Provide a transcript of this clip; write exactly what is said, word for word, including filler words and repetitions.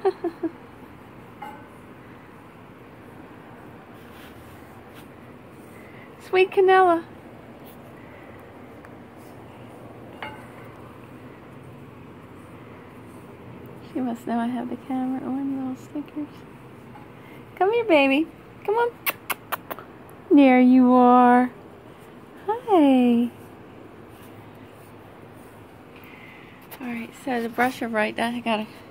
Sweet Canella. She must know I have the camera on, little stickers. Come here, baby. Come on. There you are. Hi. Alright, so to brush her right, I gotta